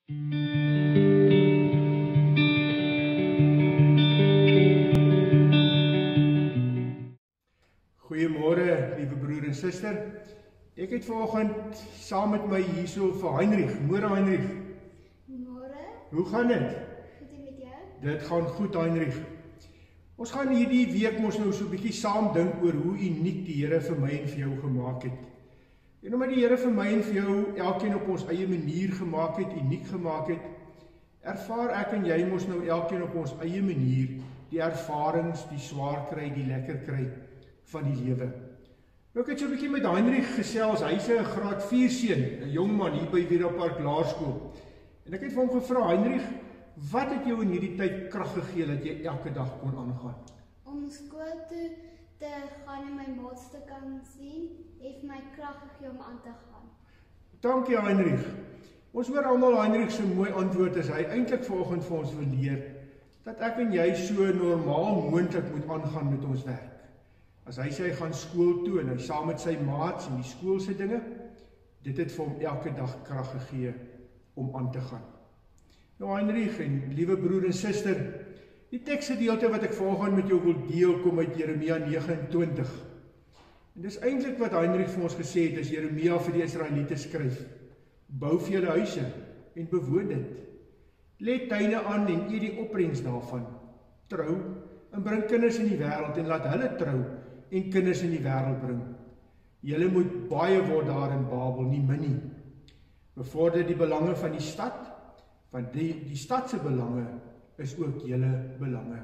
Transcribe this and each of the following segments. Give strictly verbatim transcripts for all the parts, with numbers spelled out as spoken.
Goeiemôre, liewe broer en suster. Ek het vanoggend saam met my hierso vir Heinrich. Môre Heinrich. Môre. Hoe gaan dit? Goed en met jou? Dit gaan goed Heinrich. Ons gaan hierdie week mos nou so 'n bietjie saam dink oor hoe uniek die Here vir my en vir jou gemaak het. En omdat die Here vir my en vir jou elkeen op ons eie manier gemaak het, uniek gemaak het, ervaar ek en jy mos nou elkeen op ons eie manier die ervarings, die swaar kry, die lekker kry van die lewe. Nou ek het so 'n bietjie met Heinrich gesels. Hy's 'n graad vier seun, 'n jong man hier by Vira Park Laerskool. En ek het vir hom gevra, Heinrich, wat het jou in hierdie tyd krag gegee dat jy elke dag kon aangaan? Om skool toe te gaan en my maats te kan sien, het my krag gegee om aan te gaan. Dankie Heinrich. Ons hoor almal Heinrich se mooi antwoord as hy eintlik vanoggend vir ons wil leer dat ek en jy so normaal moontlik moet aangaan met ons werk. As hy sê hy gaan skool toe en hy saam met sy maats en die skool se dinge, dit het vir hom elke dag krag gegee om aan te gaan. Nou Heinrich en liewe broer en suster, die teksgedeelte wat ek vanoggend met jou wil deel kom uit Jeremia nege en twintig. En dis eintlik wat Heinrich vir ons gesê het as Jeremia vir die Israeliete skryf. Bou vir julle huise en bewoon dit. Let tuine aan en eet die opbrengs daarvan. Trou en bring kinders in die wêreld en laat hulle trou en kinders in die wêreld bring. Julle moet baie word daar in Babel, nie min nie. Bevorder die belange van die stad, want die, die stad se belange is ook julle belange.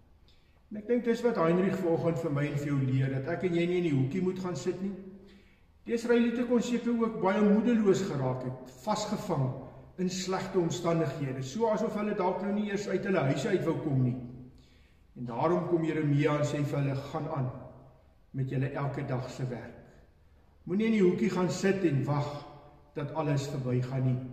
En ek dink dis wat Heinrich vanoggend vir my en vir jou leer, dat ek en jy nie in die hoekie moet gaan sit nie. Die Israeliete kon seker ook baie moedeloos geraak het, vasgevang in slegte omstandighede, so asof hulle dalk nou nie eers uit hulle huise uit wou kom nie. En daarom kom Jeremia en sê vir hulle, gaan aan met julle elke dag se werk. Moenie in die hoekie gaan sit en wag dat alles verbygaan nie.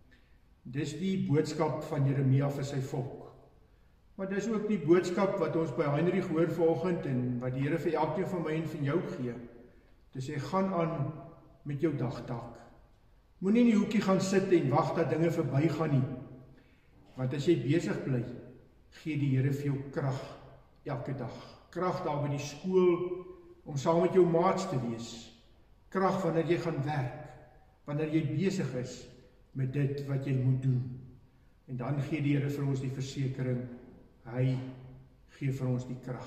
Dis die boodskap van Jeremia vir sy volk. Maar dis ook die boodskap wat ons by Heinrich hoor vanoggend en wat die Here vir elkeen van my en van jou gee. Dis hy gaan aan met jou dagtaak. Moenie in die hoekie gaan sit en wag dat dinge verbygaan nie. Want as jy besig bly, gee die Here vir jou krag elke dag. Krag daar by die skool om saam met jou maats te wees. Krag wanneer jy gaan werk, wanneer jy besig is met dit wat jy moet doen. En dan gee die Here vir ons die versekering, hy gee vir ons die krag.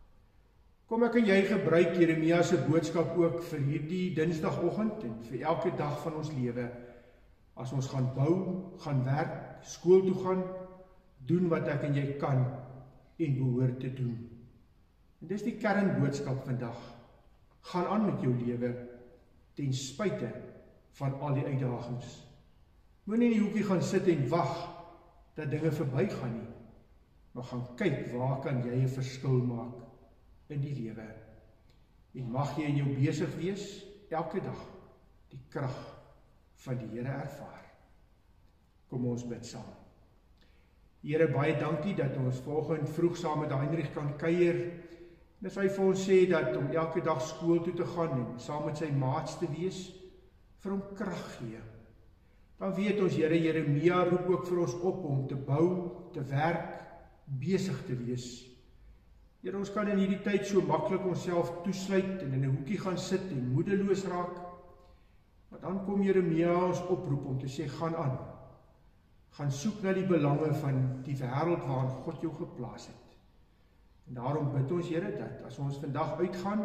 Kom ek en jy gebruik Jeremia se boodskap ook vir hierdie Dinsdagoggend en vir elke dag van ons lewe. As ons gaan bou, gaan werk, skool toe gaan, doen wat ek en jy kan en behoort te doen. En dis die kernboodskap vandag. Gaan aan met jou lewe ten spyte van al die uitdagings. Moenie in die hoekie gaan sit en wag dat dinge verbygaan nie, maar gaan kyk waar kan jy 'n verskil maak in die lewe. En mag jy in jou besig wees elke dag die krag van die Here ervaar. Kom ons bid saam. Here, baie dankie dat ons vanoggend vroeg saam met Heinrich kan kuier. En as hy vir ons sê dat om elke dag skool toe te gaan en saam met sy maats te wees, vir hom krag gee. Dan weet ons, Here, Jeremia roep ook vir ons op om te bou, te werk, besig te wees. Here, ons kan in hierdie tyd so maklik onsself toesluit en in 'n hoekie gaan sit en moedeloos raak. Maar dan kom Jeremia ons oproep om te sê, gaan aan. Gaan soek na die belange van die wêreld waarin God jou geplaas het. En daarom bid ons, Here, dat as ons vandag uitgaan,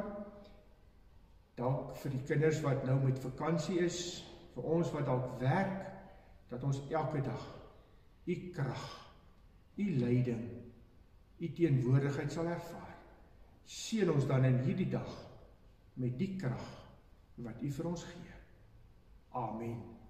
dalk vir die kinders wat nou met vakansie is, vir ons wat dalk werk, dat ons elke dag u krag, u leiding, u teenwoordigheid sal ervaar. Seën ons dan in hierdie dag met die krag wat u vir ons gee. Amen.